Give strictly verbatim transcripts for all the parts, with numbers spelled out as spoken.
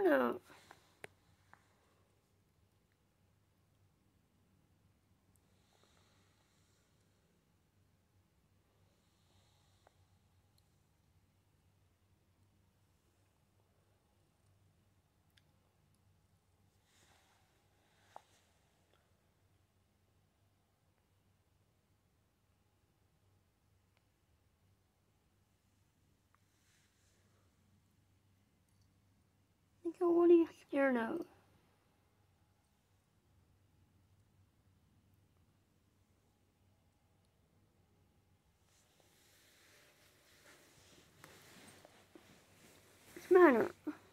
out. Nico, what are you scared of? What's the matter?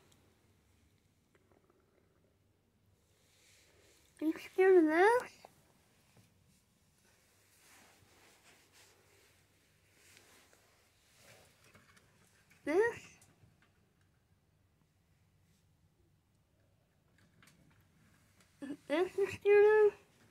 Are you scared of this? This? This you're scared of?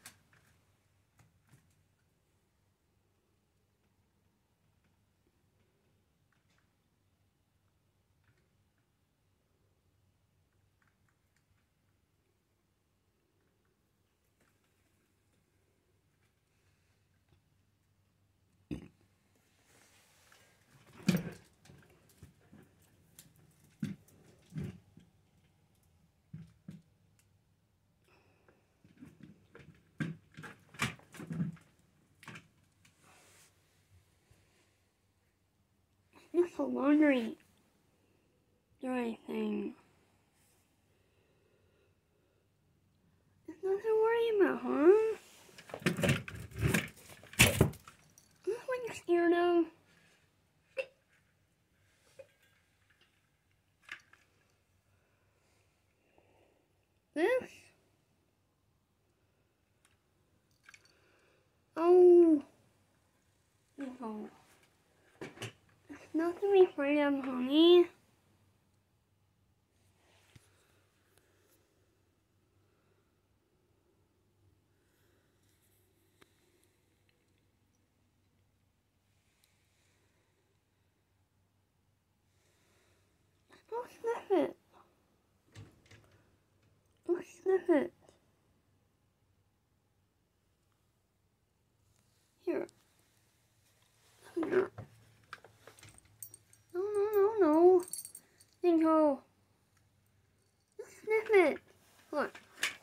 Just a laundry dry thing. There's nothing to worry about, huh? Is this what you're scared of? This? Oh. No. There's nothing to be afraid of, honey. Go sniff it. Go sniff it. Here. Here. No, no, no, no. Nico. Just sniff it. Look.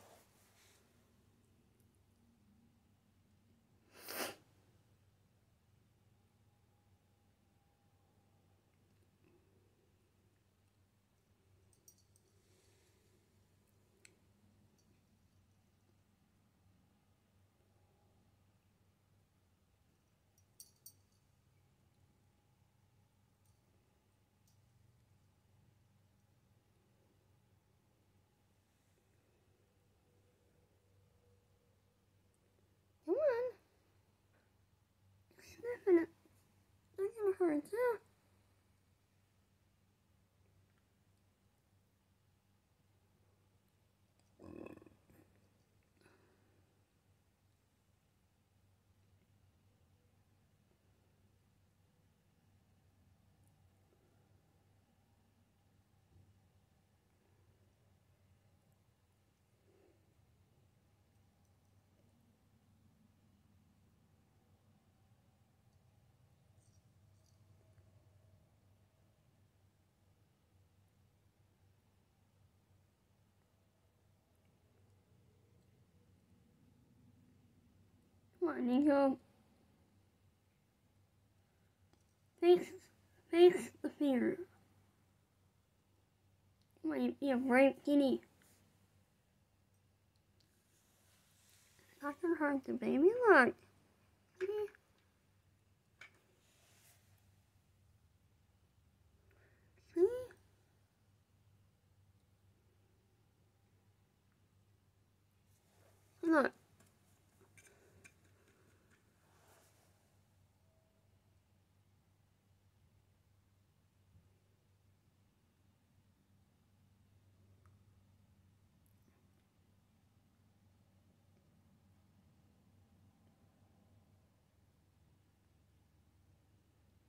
Come on. Just sniffing it. Not gonna hurt you. Come on, Nico. Face, face the fear. Come on, you be a brave kitty. It's not gonna hurt the baby. Look. See? See? Look.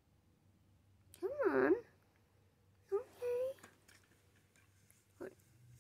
Come on. Okay. Look.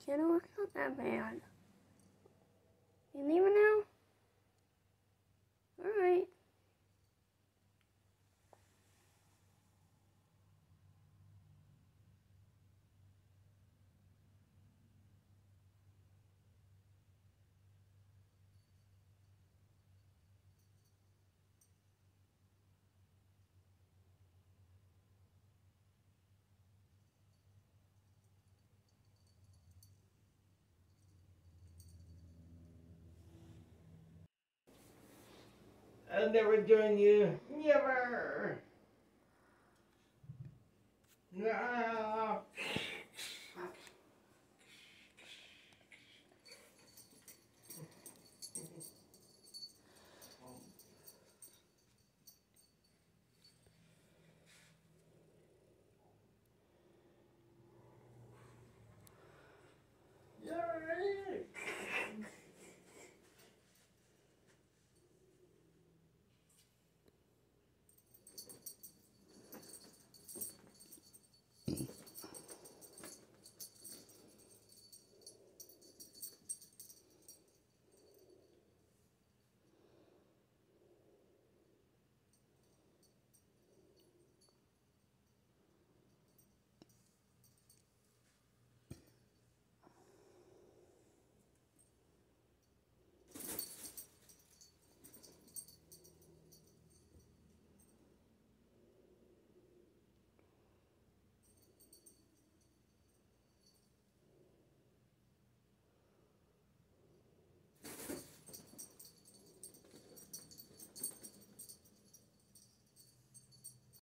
Shadow, it's not that bad. You leaving now? Alright. I'll never join you. Never. No.